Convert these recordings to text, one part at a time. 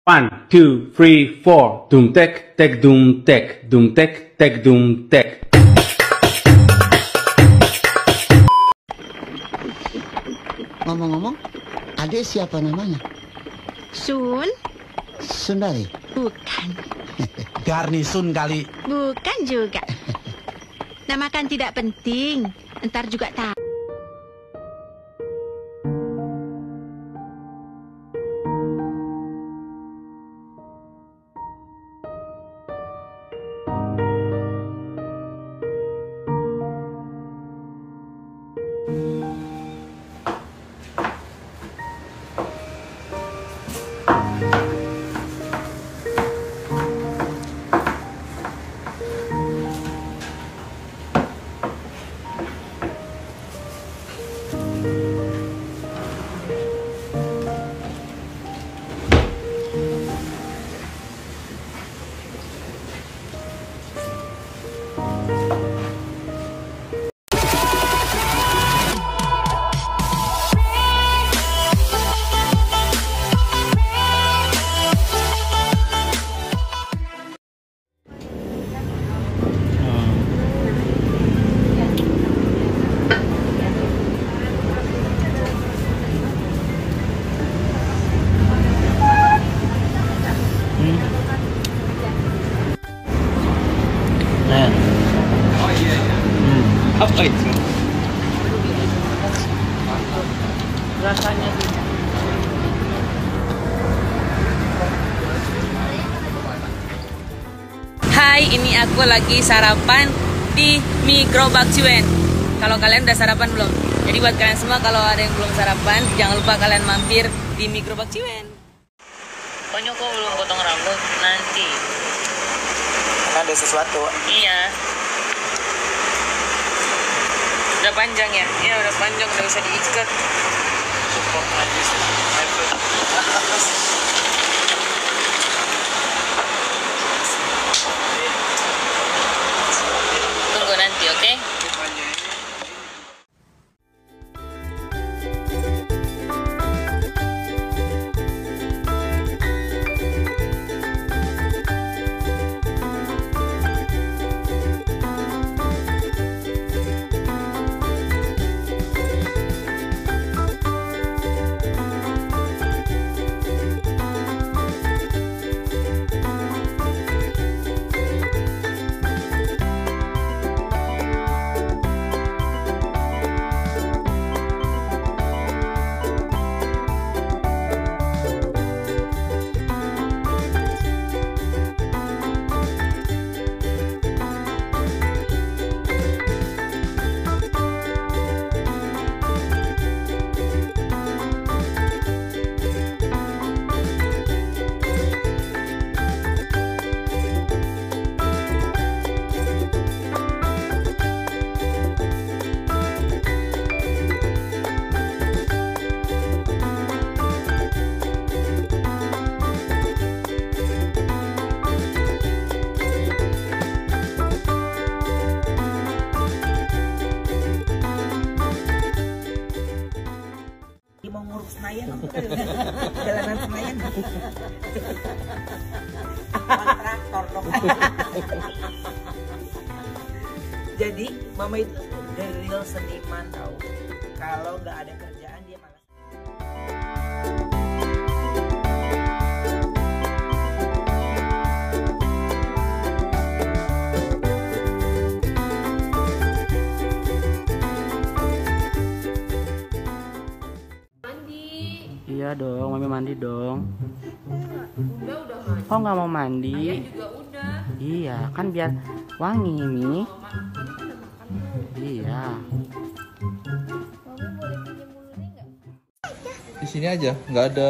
1, 2, 3, 4. Doom tek tek doom tek doom tek tek doom tek. Ngomong-ngomong, adik siapa namanya? Sun? Sundari? Bukan. Garnisun kali. Bukan juga. Nama kan tidak penting. Ntar juga tahu. Apa itu? Rasanya sih. Hai, ini aku lagi sarapan di mie gerobak Ciwen. Kalau kalian udah sarapan belum? Jadi buat kalian semua kalau ada yang belum sarapan, jangan lupa kalian mampir di mie gerobak Ciwen. Pokoknya kok belum potong rambut nanti. Karena ada sesuatu. Iya. Udah panjang ya? Iya udah panjang, udah bisa diikat. Tunggu nanti, oke? Mau ngurus Senayan jalanan Senayan kontraktor dong. Jadi mama itu the real seniman tahu. Kalau nggak ada kerjaan dia malas. Iya dong, mami mandi dong. Udah mandi. Oh nggak mau mandi? Ayah juga udah. Iya, kan biar wangi nih. Iya. Di sini aja, nggak ada.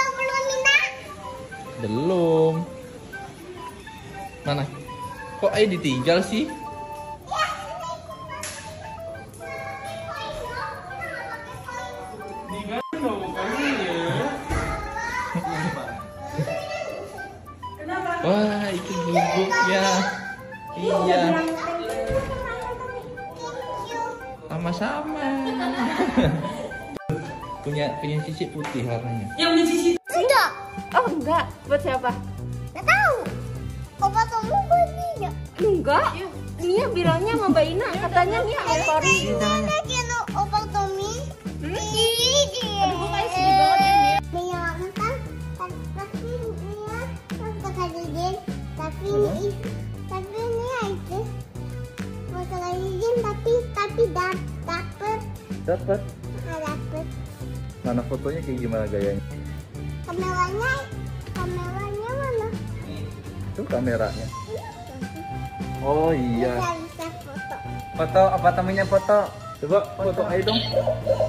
Belum. Mana? Kok ditinggal sih? Wah, itu bubuknya. Iya. Sama-sama. punya sisik putih warnanya. Yang punya sisi. Enggak. Oh enggak, buat siapa? Nggak tahu. Opa Tommy buat Nia. Enggak. Nia bilangnya sama Mbak Ina, katanya Nia favorit. Gimana kira Opa Tommy? Aduh, bukannya sedih banget ya Nia. Nia makan, tapi Nia makan izin, tapi Nia itu makan izin, tapi dapet. Dapat. Dapet. Mana fotonya kayak gimana gayanya? Kameranya mana? Itu kameranya. Oh iya. Bisa foto. Foto apa namanya foto? Coba foto aja dong.